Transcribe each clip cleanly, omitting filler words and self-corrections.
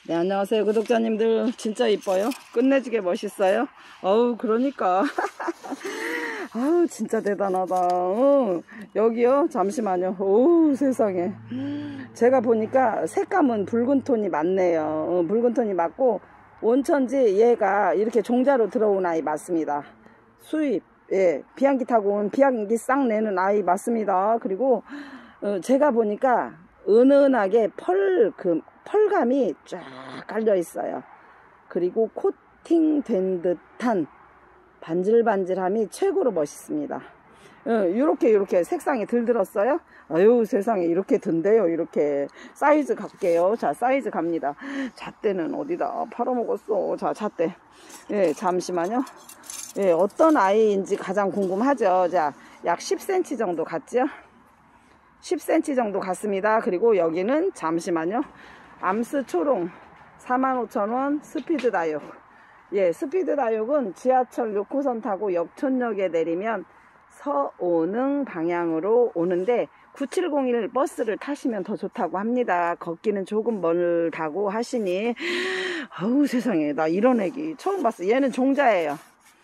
네, 안녕하세요 구독자님들. 진짜 이뻐요. 끝내주게 멋있어요. 어우, 그러니까 아우, 진짜 대단하다. 여기요, 잠시만요. 오, 세상에. 제가 보니까 색감은 붉은 톤이 맞네요. 붉은 톤이 맞고, 온천지 얘가 이렇게 종자로 들어온 아이 맞습니다. 수입, 예, 비행기 타고 온 비행기 싹 내는 아이 맞습니다. 그리고 제가 보니까 은은하게 펄감이 쫙 깔려 있어요. 그리고 코팅된 듯한 반질반질함이 최고로 멋있습니다. 이렇게 색상이 들들었어요. 아유, 세상에, 이렇게 든대요. 이렇게 사이즈 갈게요. 자, 사이즈 갑니다. 잣대는 어디다 팔아먹었어. 자, 잣대. 예, 잠시만요. 예, 어떤 아이인지 가장 궁금하죠. 자, 약 10cm 정도 갔죠. 10cm 정도 갔습니다. 그리고 여기는 잠시만요. 암스 초롱 45,000원 스피드 다육. 예, 스피드 다육은 지하철 6호선 타고 역촌역에 내리면 서오능 방향으로 오는데 9701 버스를 타시면 더 좋다고 합니다. 걷기는 조금 멀다고 하시니, 아우, 세상에, 나 이런 애기 처음 봤어. 얘는 종자예요.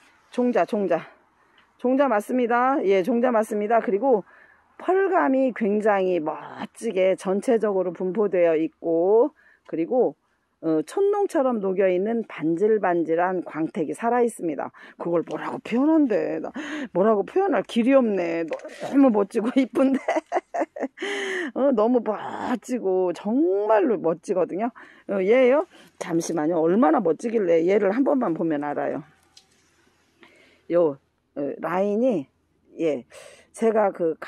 종자 맞습니다. 예, 종자 맞습니다. 그리고 펄감이 굉장히 멋지게 전체적으로 분포되어 있고, 그리고 촛농처럼 녹여있는 반질반질한 광택이 살아있습니다. 그걸 뭐라고 표현한대. 뭐라고 표현할 길이 없네. 너무 멋지고 이쁜데 너무 멋지고 정말로 멋지거든요. 얘요, 잠시만요. 얼마나 멋지길래 얘를 한 번만 보면 알아요. 요 라인이, 예, 제가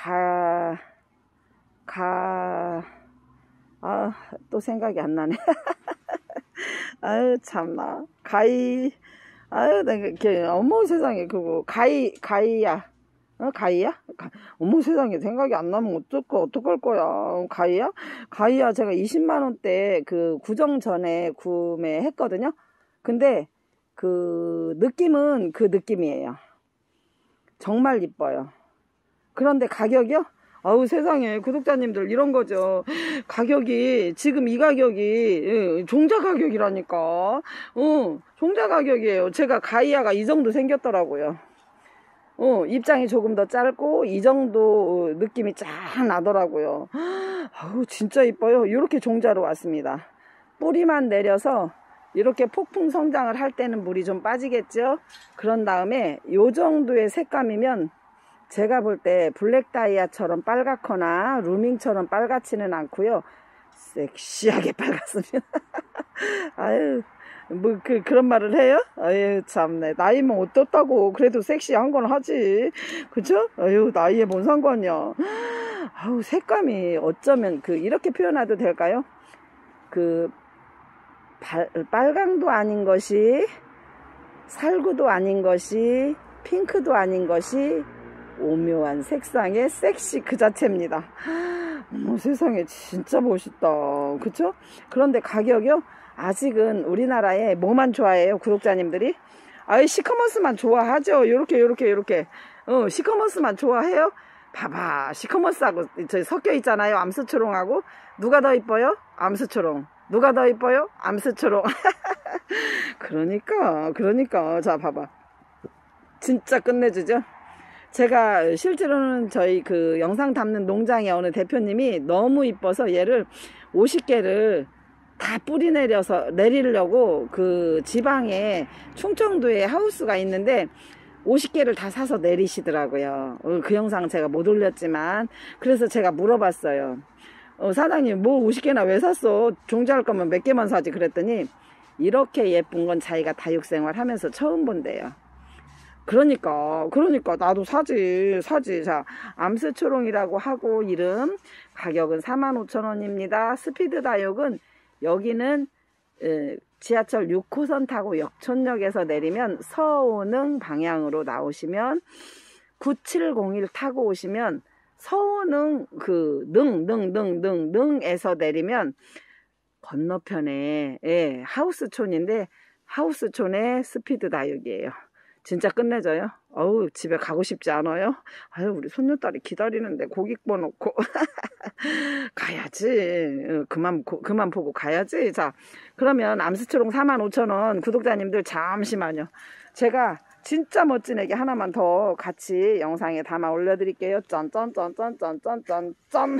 또 생각이 안 나네. 아유, 참나. 아유, 내가, 어머 세상에, 가이야. 가이야? 어머 세상에, 생각이 안 나면 어떡할 거야. 가이야, 제가 20만원대 구정 전에 구매했거든요. 근데, 느낌은 그 느낌이에요. 정말 이뻐요. 그런데 가격이요? 아우, 세상에, 구독자님들, 이런 거죠. 가격이, 지금 이 가격이 종자 가격이라니까. 종자 가격이에요. 제가 가이아가 이 정도 생겼더라고요. 입장이 조금 더 짧고 이 정도 느낌이 쫙 나더라고요. 아우, 진짜 이뻐요. 이렇게 종자로 왔습니다. 뿌리만 내려서 이렇게 폭풍 성장을 할 때는 물이 좀 빠지겠죠. 그런 다음에 요 정도의 색감이면 제가 볼 때 블랙 다이아처럼 빨갛거나 루밍처럼 빨갛지는 않고요. 섹시하게 빨갛습니다. 아유, 뭐 그런 말을 해요? 아유, 참네. 나이면 어떻다고. 그래도 섹시한 건 하지. 그죠? 아유, 나이에 뭔 상관이야. 아우, 색감이 어쩌면 이렇게 표현해도 될까요? 빨강도 아닌 것이, 살구도 아닌 것이, 핑크도 아닌 것이, 오묘한 색상의 섹시 그 자체입니다. 어머, 세상에, 진짜 멋있다. 그쵸? 그런데 가격이요? 아직은 우리나라에 뭐만 좋아해요, 구독자님들이? 아이, 시커먼스만 좋아하죠. 요렇게. 시커먼스만 좋아해요? 봐봐, 시커먼스하고 섞여 있잖아요. 암스초롱하고. 누가 더 이뻐요? 암스초롱. 누가 더 이뻐요? 암스초롱. 그러니까. 자, 봐봐. 진짜 끝내주죠? 제가 실제로는 저희 영상 담는 농장의 어느 대표님이 너무 이뻐서 얘를 50개를 다 뿌리 내리려고 지방에 충청도에 하우스가 있는데 50개를 다 사서 내리시더라고요. 그 영상 제가 못 올렸지만, 그래서 제가 물어봤어요. 사장님, 뭐 50개나 왜 샀어? 종자할 거면 몇 개만 사지. 그랬더니 이렇게 예쁜 건 자기가 다육생활 하면서 처음 본대요. 그러니까 나도 사지. 자, 암스초롱이라고 하고, 이름, 가격은 45,000원입니다. 스피드 다육은 여기는 지하철 6호선 타고 역촌역에서 내리면 서오능 방향으로 나오시면 9701 타고 오시면 서오능 능에서 내리면 건너편에, 예, 하우스촌인데 하우스촌의 스피드 다육이에요. 진짜 끝내줘요. 어우, 집에 가고 싶지 않아요? 아유, 우리 손녀딸이 기다리는데 고기 구워 놓고 가야지. 그만 보고 가야지. 자, 그러면 암스트롱 45,000원 구독자님들 잠시만요. 제가 진짜 멋진 애기 하나만 더 같이 영상에 담아 올려드릴게요. 짠짠짠짠짠짠짠짠.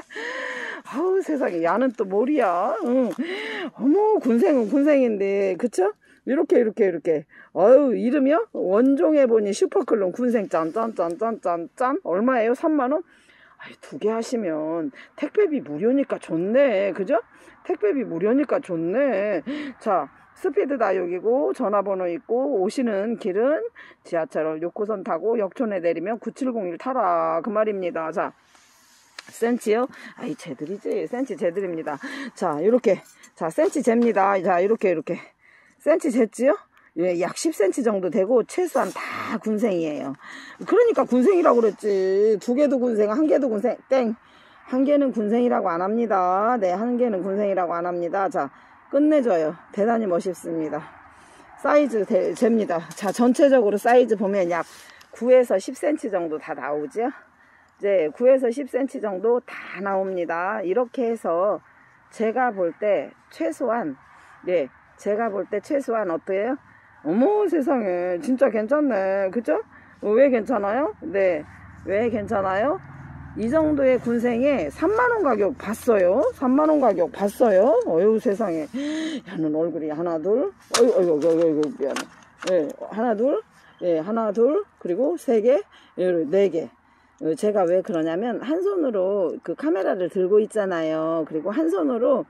아우, 세상에, 야는 또 뭘이야. 응. 어머, 군생은 군생인데, 그쵸? 이렇게. 어유, 이름이요? 원종해 보니 슈퍼클론 군생 짠짠짠짠짠짠. 얼마예요? 3만원? 아이, 2개 하시면 택배비 무료니까 좋네. 그죠? 택배비 무료니까 좋네. 자, 스피드 다육이고 전화번호 있고 오시는 길은 지하철 6호선 타고 역촌에 내리면 9701 타라 그 말입니다. 자, 센치요? 아이, 쟤들이지. 센치 쟤들입니다. 자, 이렇게. 자, 센치 잽니다. 자, 이렇게. 센치 쟀지요? 예, 약 10cm 정도 되고 최소한 다 군생이에요. 그러니까 군생이라고 그랬지. 2개도 군생, 1개도 군생. 땡. 1개는 군생이라고 안 합니다. 네, 1개는 군생이라고 안 합니다. 자, 끝내줘요. 대단히 멋있습니다. 사이즈 잽니다. 자, 전체적으로 사이즈 보면 약 9에서 10cm 정도 다 나오죠. 이제 9에서 10cm 정도 다 나옵니다. 이렇게 해서 제가 볼 때 최소한, 네, 제가 볼 때 최소한 어때요? 어머, 세상에, 진짜 괜찮네. 그죠? 왜 괜찮아요? 네, 왜 괜찮아요? 이 정도의 군생에 3만원 가격 봤어요. 3만원 가격 봤어요. 어휴, 세상에. 야는 얼굴이 하나, 둘. 어이구, 미안해. 예, 하나, 둘. 예, 하나, 둘. 그리고 3개. 예, 4개. 제가 왜 그러냐면, 한 손으로 그 카메라를 들고 있잖아요. 그리고 한 손으로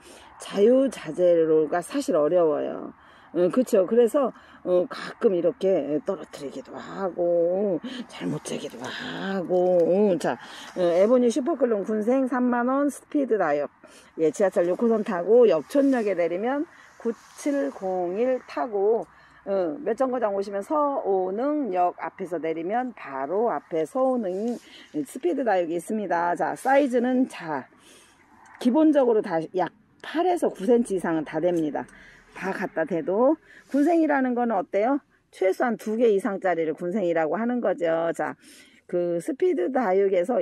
자유자재로가 사실 어려워요. 그쵸. 그래서 가끔 이렇게 떨어뜨리기도 하고 잘못 재기도 하고. 자, 에보니 슈퍼클론 군생 3만원 스피드 다육. 예, 지하철 6호선 타고 역촌역에 내리면 9701 타고 몇 정거장 오시면 서오능역 앞에서 내리면 바로 앞에 서오능 스피드 다육이 있습니다. 자, 사이즈는 기본적으로 다 약 8에서 9cm 이상은 다 됩니다. 다 갖다 대도. 군생이라는 거는 어때요? 최소한 2개 이상짜리를 군생이라고 하는 거죠. 자, 그 스피드 다육에서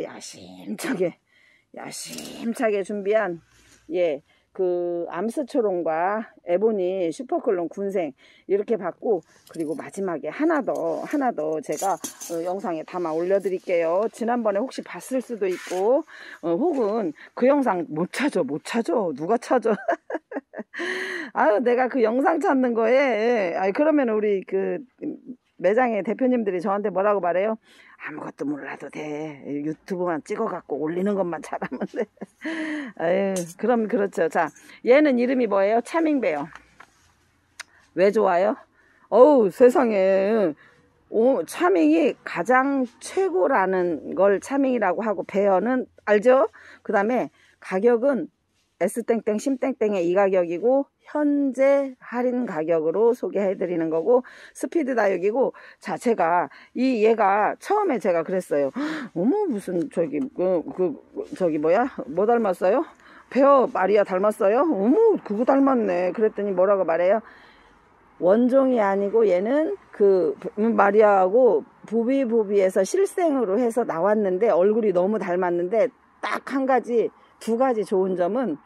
야심차게 준비한, 예, 그 암스트롱과 에보니 슈퍼클론 군생 이렇게 받고, 그리고 마지막에 하나 더 제가 영상에 담아 올려드릴게요. 지난번에 혹시 봤을 수도 있고, 혹은 그 영상 못 찾아. 누가 찾아? 아유, 내가 그 영상 찾는 거에, 아니, 그러면 우리 그 매장의 대표님들이 저한테 뭐라고 말해요? 아무것도 몰라도 돼. 유튜브만 찍어갖고 올리는 것만 잘하면 돼. 아유, 그럼 그렇죠. 자, 얘는 이름이 뭐예요? 차밍베어. 왜 좋아요? 어우, 세상에. 차밍이 가장 최고라는 걸 차밍이라고 하고, 베어는 알죠? 그 다음에 가격은 S땡땡 심땡땡의 이 가격이고, 현재 할인 가격으로 소개해드리는 거고, 스피드 다육이고. 자, 제가 얘가 처음에 제가 그랬어요. 어머, 무슨 저기 뭐야, 뭐 닮았어요? 베어 마리아 닮았어요? 어머, 그거 닮았네. 그랬더니 뭐라고 말해요? 원종이 아니고 얘는 그 마리아하고 보비보비에서 실생으로 해서 나왔는데 얼굴이 너무 닮았는데, 딱 2가지 좋은 점은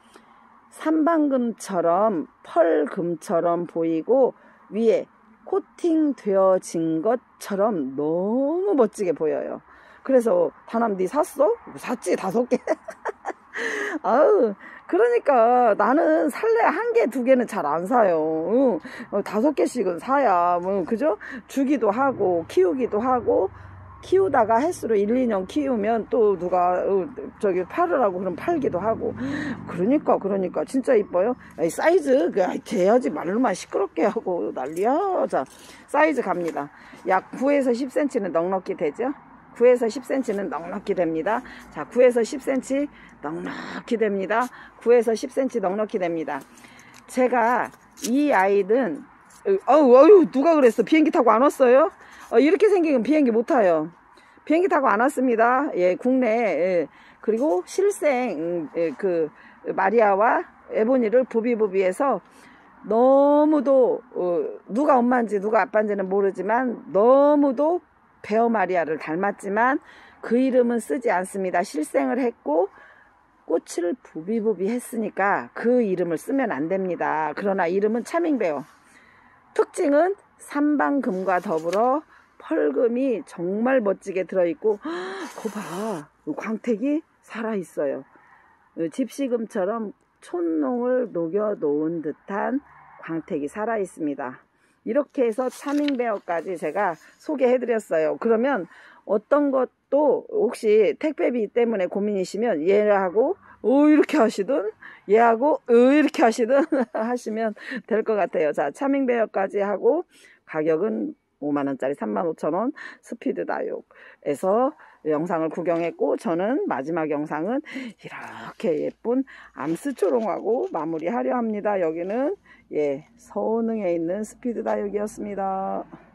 삼방금처럼 펄금처럼 보이고 위에 코팅 되어진 것처럼 너무 멋지게 보여요. 그래서 다남 니 샀어? 샀지, 5개. 아우, 그러니까 나는 살래 1개, 2개는 잘 안 사요. 5개씩은 사야 그죠? 주기도 하고 키우기도 하고, 키우다가 횟수로 1, 2년 키우면 또 누가 저기 팔으라고 그럼 팔기도 하고. 그러니까 진짜 이뻐요. 사이즈 돼야지 말로만 시끄럽게 하고 난리야. 자, 사이즈 갑니다. 약 9에서 10cm는 넉넉히 되죠. 9에서 10cm는 넉넉히 됩니다. 자, 9에서 10cm 넉넉히 됩니다. 9에서 10cm 넉넉히 됩니다. 제가 이 아이는 누가 그랬어? 비행기 타고 안 왔어요? 이렇게 생기면 비행기 못 타요. 비행기 타고 안 왔습니다. 예, 국내에. 예. 그리고 실생 그 마리아와 에보니를 보비보비에서 너무도 누가 엄마인지 누가 아빠인지는 모르지만 너무도 베어 마리아를 닮았지만 그 이름은 쓰지 않습니다. 실생을 했고 꽃을 부비부비 했으니까 그 이름을 쓰면 안 됩니다. 그러나 이름은 차밍베어. 특징은 삼방금과 더불어 펄금이 정말 멋지게 들어있고, 거 봐, 광택이 살아있어요. 집시금처럼 촌농을 녹여 놓은 듯한 광택이 살아있습니다. 이렇게 해서 차밍베어까지 제가 소개해 드렸어요. 그러면 어떤 것도 혹시 택배비 때문에 고민이시면 얘하고 이렇게 하시든 얘하고 이렇게 하시든 하시면 될 것 같아요. 자, 차밍베어까지 하고 가격은 5만원짜리 35,000원 스피드 다육에서 영상을 구경했고, 저는 마지막 영상은 이렇게 예쁜 암스초롱하고 마무리하려 합니다. 여기는 서운흥에 있는 스피드 다육이었습니다.